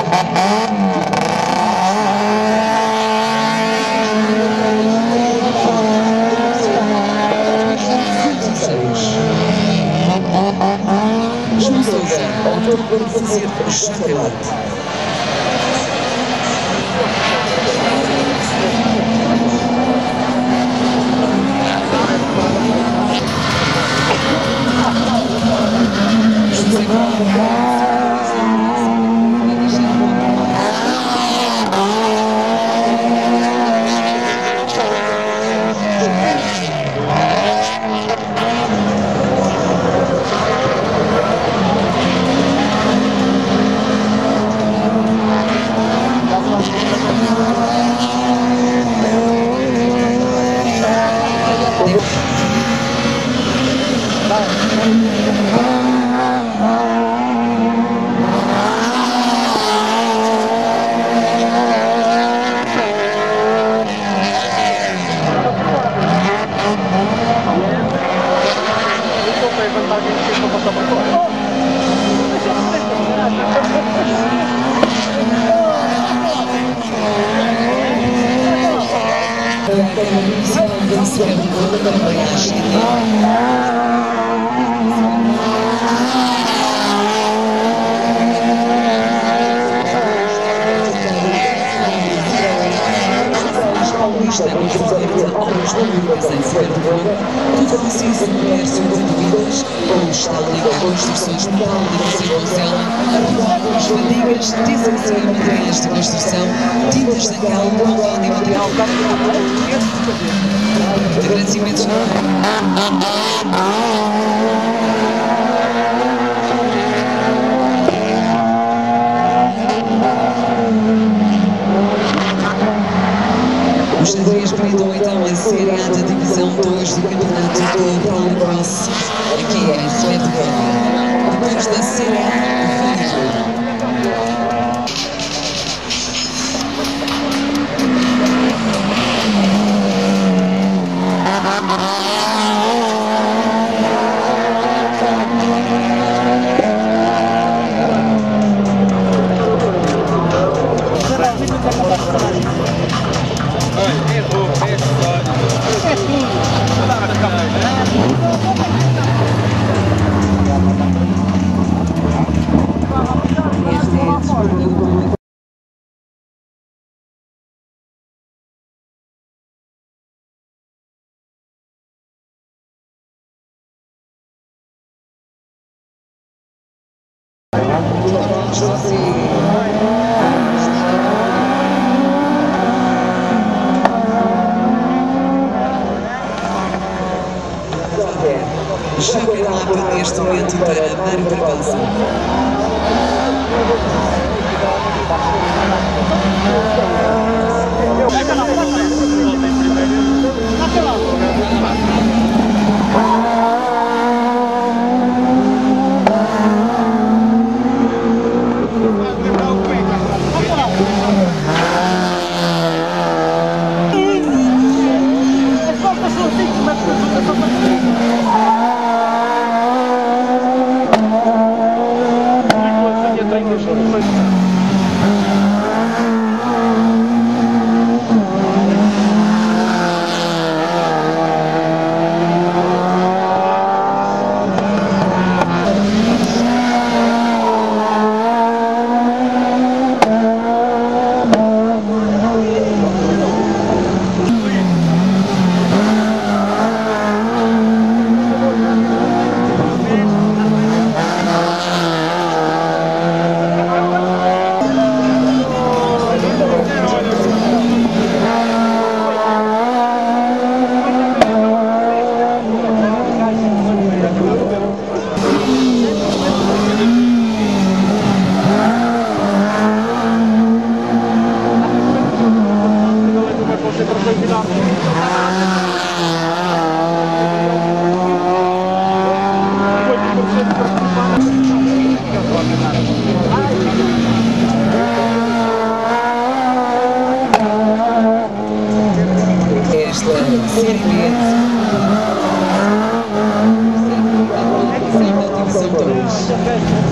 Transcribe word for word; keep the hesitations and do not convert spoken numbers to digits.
João Sousa, autor para fazer chocolate. Tudo precisa de comércio de bebidas, com estálica, construções metálicas e concela, arredores, fadigas, desenvolvimento de materiais de construção, tintas de cal, montado e material. Agradecimentos. Os xadrez brindam então a Série A da Divisão dois do Campeonato do Rallycross, aqui em Svetogorje. Depois da Série A, veio. Joga lá neste momento para Mário Barbosa. Série B. Divisão dois.